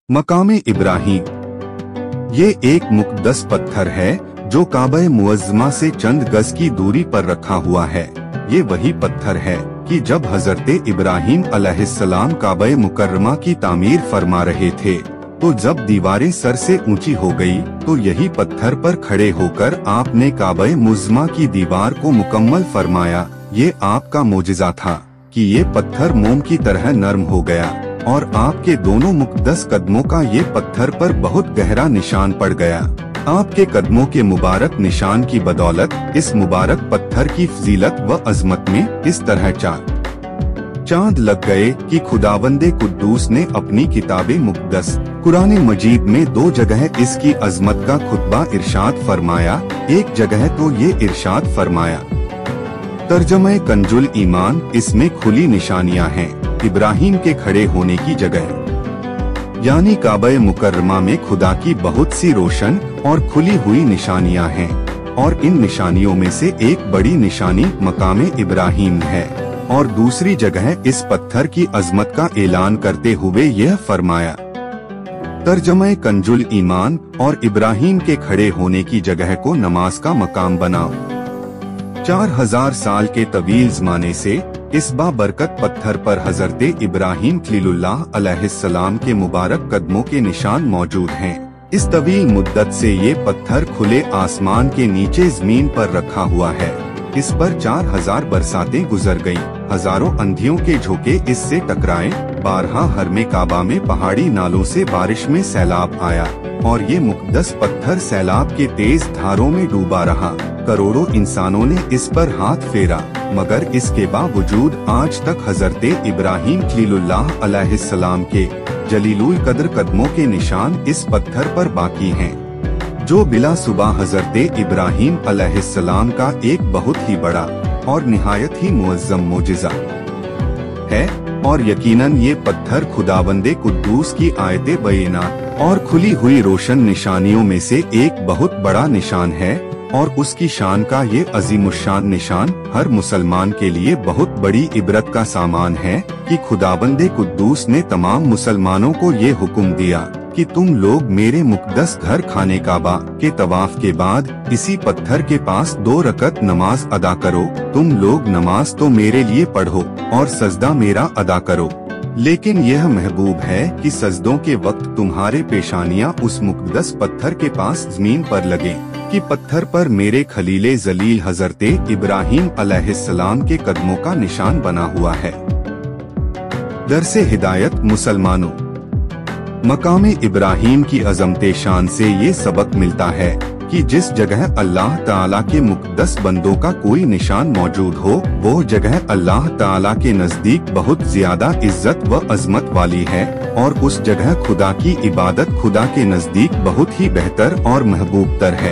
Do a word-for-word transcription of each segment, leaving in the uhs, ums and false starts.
मकाम इब्राहीम ये एक मुक़द्दस पत्थर है जो काबा मुअज़्ज़मा से चंद गज की दूरी पर रखा हुआ है। ये वही पत्थर है कि जब हजरत इब्राहीम अलैहिस्सलाम काबा मुकर्रमा की तामीर फरमा रहे थे तो जब दीवारें सर से ऊंची हो गई तो यही पत्थर पर खड़े होकर आपने काबा मुअज़्ज़मा की दीवार को मुकम्मल फरमाया। ये आपका मोजिज़ा था कि ये पत्थर मोम की तरह नरम हो गया और आपके दोनों मुक़द्दस कदमों का ये पत्थर पर बहुत गहरा निशान पड़ गया। आपके कदमों के मुबारक निशान की बदौलत इस मुबारक पत्थर की फजीलत व अजमत में इस तरह चांद चांद लग गए कि खुदावंदे कुद्दूस ने अपनी किताबे मुक़द्दस कुरान मजीद में दो जगह इसकी अजमत का खुतबा इरशाद फरमाया। एक जगह तो ये इरशाद फरमाया, तर्जमे कंजुल ईमान, इसमें खुली निशानियां हैं इब्राहीम के खड़े होने की जगह, यानी काबा मुकर्रमा में खुदा की बहुत सी रोशन और खुली हुई निशानियां हैं और इन निशानियों में से एक बड़ी निशानी मकाम इब्राहीम है और दूसरी जगह इस पत्थर की अजमत का ऐलान करते हुए यह फरमाया, तर्जमे कंजुल ईमान, और इब्राहीम के खड़े होने की जगह को नमाज का मकाम बनाओ। चार हजार साल के तवील ज़माने से इस बाबरकत पत्थर पर हजरत इब्राहीम खलीलुल्लाह अलैहिस्सलाम के मुबारक कदमों के निशान मौजूद हैं। इस तवील मुद्दत से ये पत्थर खुले आसमान के नीचे जमीन पर रखा हुआ है। इस पर चार हजार बरसातें गुजर गईं, हजारों अंधियों के झोंके इससे टकराए, बारहा हरमे काबा में पहाड़ी नालों से बारिश में सैलाब आया और ये मुक़द्दस पत्थर सैलाब के तेज धारों में डूबा रहा। करोड़ों इंसानों ने इस पर हाथ फेरा, मगर इसके बावजूद आज तक हजरत इब्राहीम खलीलुल्लाह अलैहिस्सलाम के जलीलुल कद्र कदमों के निशान इस पत्थर पर बाकी हैं, जो बिला सुबह हजरत इब्राहीम अलैहिस्सलाम का एक बहुत ही बड़ा और निहायत ही मुअज़्ज़म मोजिज़ा है। और यकीनन ये पत्थर खुदावंदे कुद्दूस की आयते बयीनात और खुली हुई रोशन निशानियों में से एक बहुत बड़ा निशान है और उसकी शान का ये अजीमुश्शान निशान हर मुसलमान के लिए बहुत बड़ी इबरत का सामान है कि खुदावंदे कुद्दूस ने तमाम मुसलमानों को ये हुक्म दिया कि तुम लोग मेरे मुक़द्दस घर खाने काबा के तवाफ के बाद इसी पत्थर के पास दो रकत नमाज अदा करो। तुम लोग नमाज तो मेरे लिए पढ़ो और सजदा मेरा अदा करो, लेकिन यह महबूब है कि सजदों के वक्त तुम्हारे पेशानियां उस मुक़द्दस पत्थर के पास जमीन पर लगे कि पत्थर पर मेरे खलीले जलील हजरत इब्राहीम अलैहिस्सलाम के कदमों का निशान बना हुआ है। दरसे हिदायत मुसलमानों, मकाम इब्राहीम की अज़मते शान से ये सबक मिलता है कि जिस जगह अल्लाह ताला के मुक़द्दस बंदों का कोई निशान मौजूद हो वो जगह अल्लाह ताला के नज़दीक बहुत ज्यादा इज्जत व अजमत वाली है और उस जगह खुदा की इबादत खुदा के नज़दीक बहुत ही बेहतर और महबूब तर है।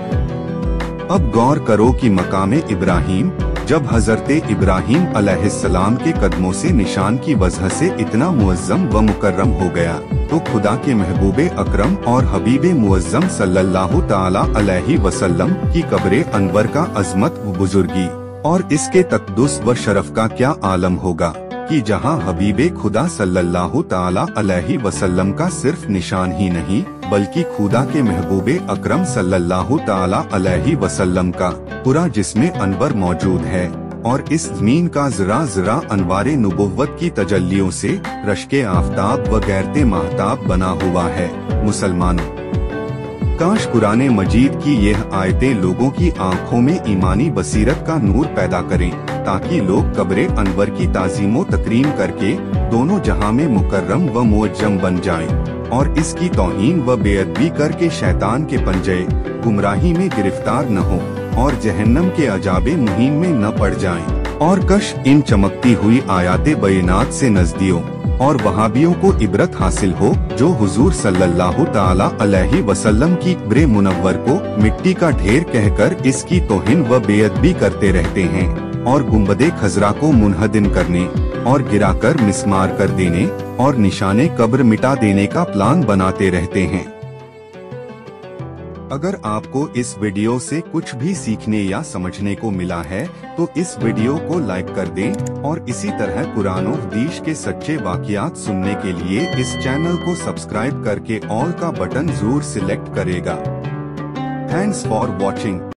अब गौर करो कि मकाम इब्राहीम जब हजरत इब्राहीम अलैहिस्सलाम के कदमों से निशान की वजह से इतना मुअज़्ज़म व मुकर्रम हो गया तो खुदा के महबूबे अकरम और हबीबे मुअज़्ज़म सल्लल्लाहु ताला अलैहि वसल्लम की कब्रे अनवर का अजमत व बुजुर्गी और इसके तक़द्दुस व शरफ का क्या आलम होगा कि जहां हबीबे खुदा सल्लल्लाहु ताला अलैहि वसल्लम का सिर्फ निशान ही नहीं बल्कि खुदा के महबूबे अकरम सल्लल्लाहु ताला अलैहि वसल्लम का पूरा जिस्मे अनवर मौजूद है और इस ज़मीन का जरा जरा अनवारे नुबुव्वत की तजल्लियों से रश्के आफताब व गैरते महताब बना हुआ है। मुसलमानों, काश कुरान मजीद की यह आयतें लोगों की आंखों में ईमानी बसीरत का नूर पैदा करें ताकि लोग कब्रे अनवर की ताज़ीमो तकरीम करके दोनों जहां में मुकर्रम व मुअज्जम बन जाएं और इसकी तौहीन व बेअदबी करके शैतान के पंजे गुमराही में गिरफ्तार न हो और जहन्नम के अजाबे मुहीन में न पड़ जाएं और कश इन चमकती हुई आयाते बयनात से नजदियों और वहाबियों को इबरत हासिल हो जो हुजूर सल्लल्लाहु ताला अलैहि वसल्लम की कब्रे मुनव्वर को मिट्टी का ढेर कहकर इसकी तौहीन व बेअदबी करते रहते हैं और गुंबदे खजरा को मुनहदिम करने और गिराकर मिस्मार कर देने और निशाने कब्र मिटा देने का प्लान बनाते रहते हैं। अगर आपको इस वीडियो से कुछ भी सीखने या समझने को मिला है तो इस वीडियो को लाइक कर दें और इसी तरह कुरान हदीस के सच्चे वाक़ियात सुनने के लिए इस चैनल को सब्सक्राइब करके ऑल का बटन जरूर सिलेक्ट करेगा। Thanks for watching.